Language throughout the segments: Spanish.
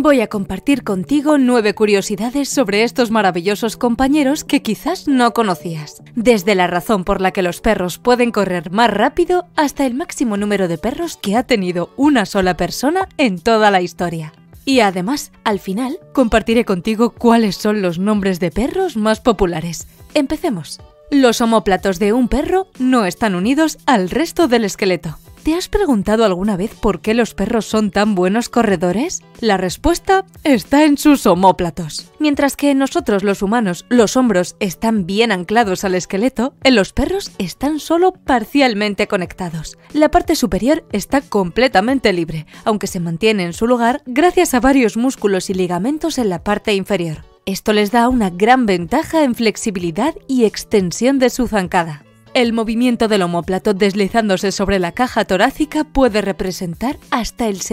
Voy a compartir contigo 9 curiosidades sobre estos maravillosos compañeros que quizás no conocías. Desde la razón por la que los perros pueden correr más rápido hasta el máximo número de perros que ha tenido una sola persona en toda la historia. Y además, al final, compartiré contigo cuáles son los nombres de perros más populares. Empecemos. Los omóplatos de un perro no están unidos al resto del esqueleto. ¿Te has preguntado alguna vez por qué los perros son tan buenos corredores? La respuesta está en sus omóplatos. Mientras que en nosotros los humanos los hombros están bien anclados al esqueleto, en los perros están solo parcialmente conectados. La parte superior está completamente libre, aunque se mantiene en su lugar gracias a varios músculos y ligamentos en la parte inferior. Esto les da una gran ventaja en flexibilidad y extensión de su zancada. El movimiento del omóplato deslizándose sobre la caja torácica puede representar hasta el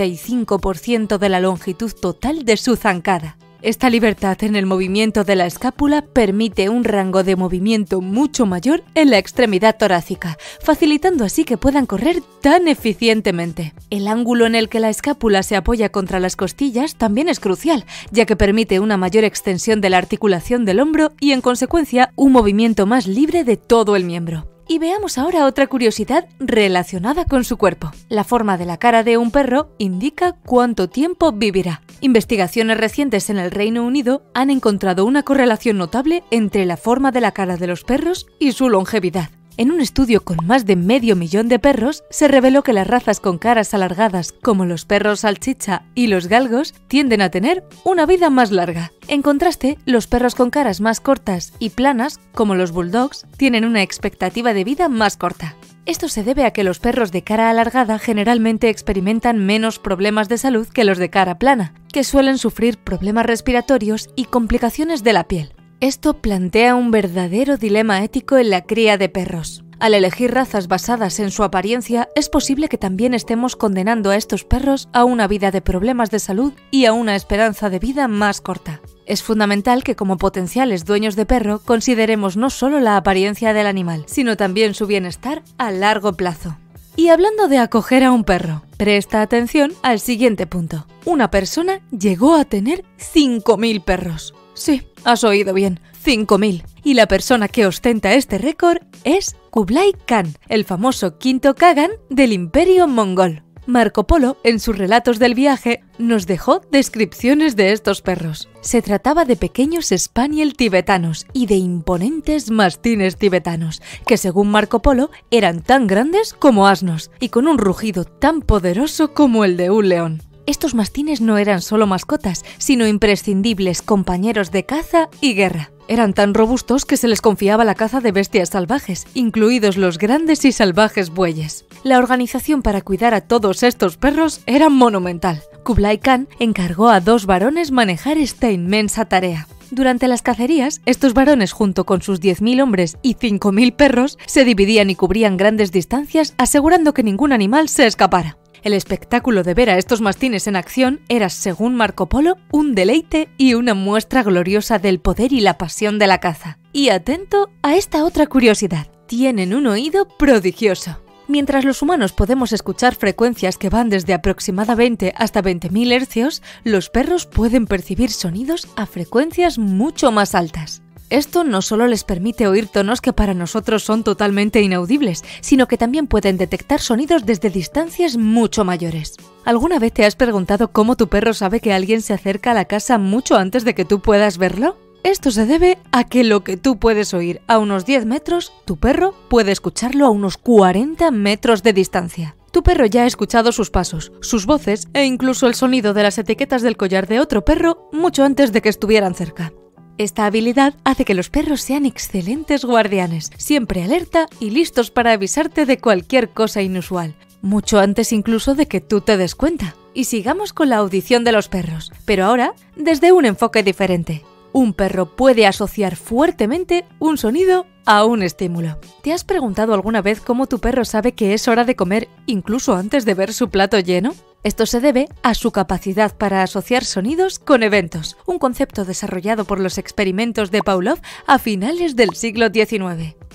65% de la longitud total de su zancada. Esta libertad en el movimiento de la escápula permite un rango de movimiento mucho mayor en la extremidad torácica, facilitando así que puedan correr tan eficientemente. El ángulo en el que la escápula se apoya contra las costillas también es crucial, ya que permite una mayor extensión de la articulación del hombro y, en consecuencia, un movimiento más libre de todo el miembro. Y veamos ahora otra curiosidad relacionada con su cuerpo. La forma de la cara de un perro indica cuánto tiempo vivirá. Investigaciones recientes en el Reino Unido han encontrado una correlación notable entre la forma de la cara de los perros y su longevidad. En un estudio con más de 500.000 de perros, se reveló que las razas con caras alargadas, como los perros salchicha y los galgos, tienden a tener una vida más larga. En contraste, los perros con caras más cortas y planas, como los bulldogs, tienen una expectativa de vida más corta. Esto se debe a que los perros de cara alargada generalmente experimentan menos problemas de salud que los de cara plana, que suelen sufrir problemas respiratorios y complicaciones de la piel. Esto plantea un verdadero dilema ético en la cría de perros. Al elegir razas basadas en su apariencia, es posible que también estemos condenando a estos perros a una vida de problemas de salud y a una esperanza de vida más corta. Es fundamental que como potenciales dueños de perro consideremos no solo la apariencia del animal, sino también su bienestar a largo plazo. Y hablando de acoger a un perro, presta atención al siguiente punto. Una persona llegó a tener 5.000 perros. Sí, has oído bien, 5.000. Y la persona que ostenta este récord es Kublai Khan, el famoso quinto Kaghan del Imperio Mongol. Marco Polo, en sus relatos del viaje, nos dejó descripciones de estos perros. Se trataba de pequeños spaniel tibetanos y de imponentes mastines tibetanos, que según Marco Polo eran tan grandes como asnos y con un rugido tan poderoso como el de un león. Estos mastines no eran solo mascotas, sino imprescindibles compañeros de caza y guerra. Eran tan robustos que se les confiaba la caza de bestias salvajes, incluidos los grandes y salvajes bueyes. La organización para cuidar a todos estos perros era monumental. Kublai Khan encargó a 2 varones manejar esta inmensa tarea. Durante las cacerías, estos varones junto con sus 10.000 hombres y 5.000 perros se dividían y cubrían grandes distancias, asegurando que ningún animal se escapara. El espectáculo de ver a estos mastines en acción era, según Marco Polo, un deleite y una muestra gloriosa del poder y la pasión de la caza. Y atento a esta otra curiosidad, tienen un oído prodigioso. Mientras los humanos podemos escuchar frecuencias que van desde aproximadamente hasta 20.000 hercios, los perros pueden percibir sonidos a frecuencias mucho más altas. Esto no solo les permite oír tonos que para nosotros son totalmente inaudibles, sino que también pueden detectar sonidos desde distancias mucho mayores. ¿Alguna vez te has preguntado cómo tu perro sabe que alguien se acerca a la casa mucho antes de que tú puedas verlo? Esto se debe a que lo que tú puedes oír a unos 10 metros, tu perro puede escucharlo a unos 40 metros de distancia. Tu perro ya ha escuchado sus pasos, sus voces e incluso el sonido de las etiquetas del collar de otro perro mucho antes de que estuvieran cerca. Esta habilidad hace que los perros sean excelentes guardianes, siempre alerta y listos para avisarte de cualquier cosa inusual, mucho antes incluso de que tú te des cuenta. Y sigamos con la audición de los perros, pero ahora desde un enfoque diferente. Un perro puede asociar fuertemente un sonido a un estímulo. ¿Te has preguntado alguna vez cómo tu perro sabe que es hora de comer incluso antes de ver su plato lleno? Esto se debe a su capacidad para asociar sonidos con eventos, un concepto desarrollado por los experimentos de Pavlov a finales del siglo XIX.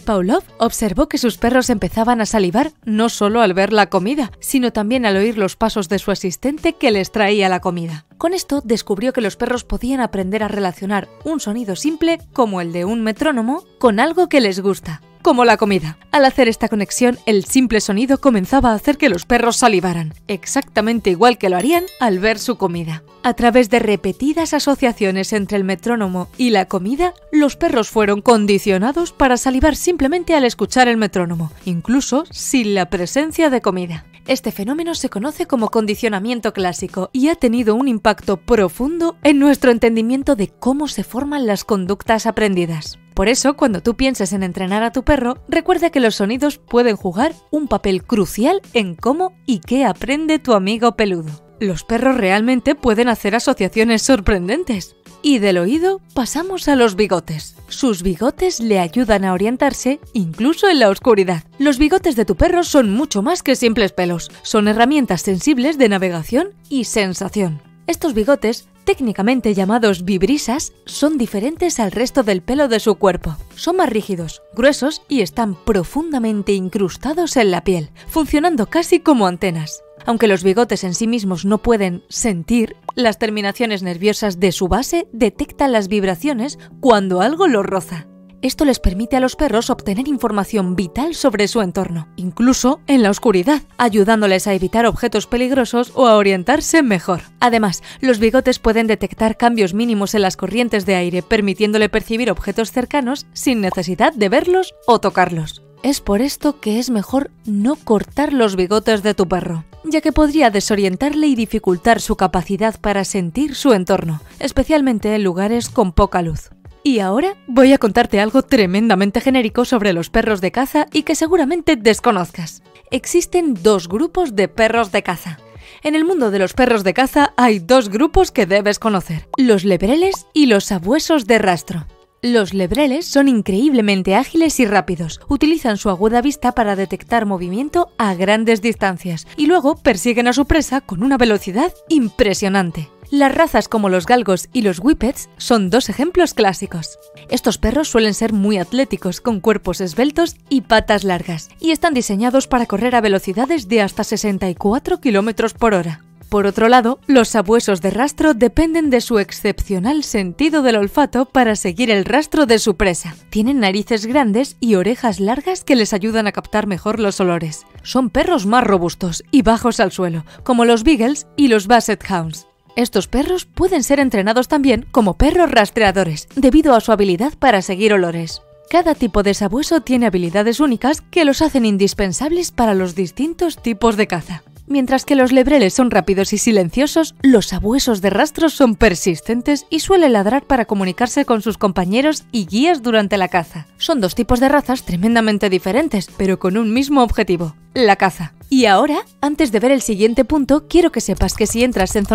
Pavlov observó que sus perros empezaban a salivar no solo al ver la comida, sino también al oír los pasos de su asistente que les traía la comida. Con esto descubrió que los perros podían aprender a relacionar un sonido simple, como el de un metrónomo, con algo que les gusta, como la comida. Al hacer esta conexión, el simple sonido comenzaba a hacer que los perros salivaran, exactamente igual que lo harían al ver su comida. A través de repetidas asociaciones entre el metrónomo y la comida, los perros fueron condicionados para salivar simplemente al escuchar el metrónomo, incluso sin la presencia de comida. Este fenómeno se conoce como condicionamiento clásico y ha tenido un impacto profundo en nuestro entendimiento de cómo se forman las conductas aprendidas. Por eso, cuando tú pienses en entrenar a tu perro, recuerda que los sonidos pueden jugar un papel crucial en cómo y qué aprende tu amigo peludo. Los perros realmente pueden hacer asociaciones sorprendentes. Y del oído pasamos a los bigotes. Sus bigotes le ayudan a orientarse incluso en la oscuridad. Los bigotes de tu perro son mucho más que simples pelos. Son herramientas sensibles de navegación y sensación. Estos bigotes, técnicamente llamados vibrisas, son diferentes al resto del pelo de su cuerpo. Son más rígidos, gruesos y están profundamente incrustados en la piel, funcionando casi como antenas. Aunque los bigotes en sí mismos no pueden sentir, las terminaciones nerviosas de su base detectan las vibraciones cuando algo los roza. Esto les permite a los perros obtener información vital sobre su entorno, incluso en la oscuridad, ayudándoles a evitar objetos peligrosos o a orientarse mejor. Además, los bigotes pueden detectar cambios mínimos en las corrientes de aire, permitiéndole percibir objetos cercanos sin necesidad de verlos o tocarlos. Es por esto que es mejor no cortar los bigotes de tu perro, ya que podría desorientarle y dificultar su capacidad para sentir su entorno, especialmente en lugares con poca luz. Y ahora voy a contarte algo tremendamente genérico sobre los perros de caza y que seguramente desconozcas. Existen dos grupos de perros de caza. En el mundo de los perros de caza hay dos grupos que debes conocer: los lebreles y los sabuesos de rastro. Los lebreles son increíblemente ágiles y rápidos. Utilizan su aguda vista para detectar movimiento a grandes distancias y luego persiguen a su presa con una velocidad impresionante. Las razas como los galgos y los whippets son dos ejemplos clásicos. Estos perros suelen ser muy atléticos, con cuerpos esbeltos y patas largas, y están diseñados para correr a velocidades de hasta 64 km por hora. Por otro lado, los sabuesos de rastro dependen de su excepcional sentido del olfato para seguir el rastro de su presa. Tienen narices grandes y orejas largas que les ayudan a captar mejor los olores. Son perros más robustos y bajos al suelo, como los beagles y los basset hounds. Estos perros pueden ser entrenados también como perros rastreadores, debido a su habilidad para seguir olores. Cada tipo de sabueso tiene habilidades únicas que los hacen indispensables para los distintos tipos de caza. Mientras que los lebreles son rápidos y silenciosos, los sabuesos de rastro son persistentes y suelen ladrar para comunicarse con sus compañeros y guías durante la caza. Son dos tipos de razas tremendamente diferentes, pero con un mismo objetivo: la caza. Y ahora, antes de ver el siguiente punto, quiero que sepas que si entras en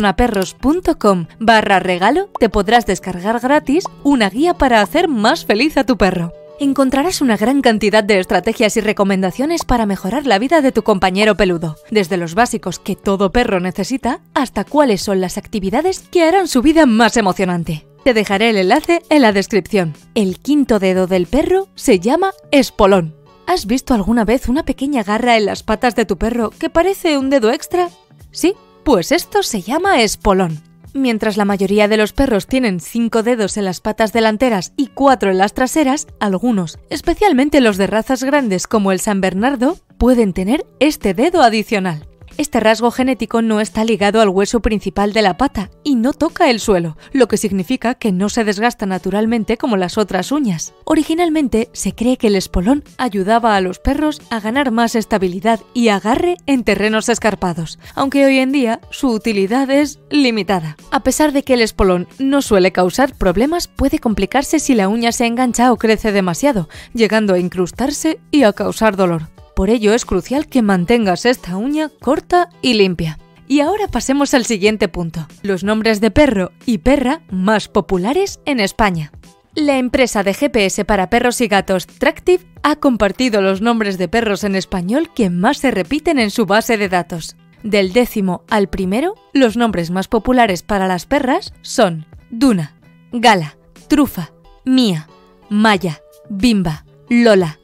zonaperros.com/regalo, te podrás descargar gratis una guía para hacer más feliz a tu perro. Encontrarás una gran cantidad de estrategias y recomendaciones para mejorar la vida de tu compañero peludo, desde los básicos que todo perro necesita hasta cuáles son las actividades que harán su vida más emocionante. Te dejaré el enlace en la descripción. El quinto dedo del perro se llama espolón. ¿Has visto alguna vez una pequeña garra en las patas de tu perro que parece un dedo extra? Sí, pues esto se llama espolón. Mientras la mayoría de los perros tienen 5 dedos en las patas delanteras y 4 en las traseras, algunos, especialmente los de razas grandes como el San Bernardo, pueden tener este dedo adicional. Este rasgo genético no está ligado al hueso principal de la pata y no toca el suelo, lo que significa que no se desgasta naturalmente como las otras uñas. Originalmente se cree que el espolón ayudaba a los perros a ganar más estabilidad y agarre en terrenos escarpados, aunque hoy en día su utilidad es limitada. A pesar de que el espolón no suele causar problemas, puede complicarse si la uña se engancha o crece demasiado, llegando a incrustarse y a causar dolor. Por ello es crucial que mantengas esta uña corta y limpia. Y ahora pasemos al siguiente punto: los nombres de perro y perra más populares en España. La empresa de GPS para perros y gatos Tractive ha compartido los nombres de perros en español que más se repiten en su base de datos. Del 10º al 1º, los nombres más populares para las perras son Duna, Gala, Trufa, Mía, Maya, Bimba, Lola,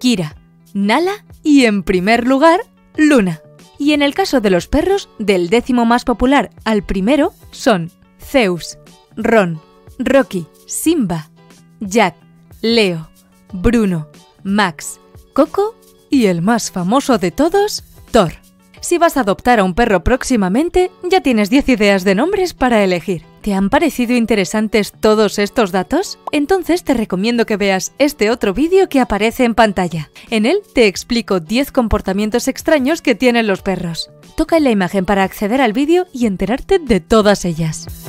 Kira, Nala y, en primer lugar, Luna. Y en el caso de los perros, del 10º más popular al primero, son Zeus, Ron, Rocky, Simba, Jack, Leo, Bruno, Max, Coco y el más famoso de todos, Thor. Si vas a adoptar a un perro próximamente, ya tienes 10 ideas de nombres para elegir. ¿Te han parecido interesantes todos estos datos? Entonces te recomiendo que veas este otro vídeo que aparece en pantalla. En él te explico 10 comportamientos extraños que tienen los perros. Toca en la imagen para acceder al vídeo y enterarte de todas ellas.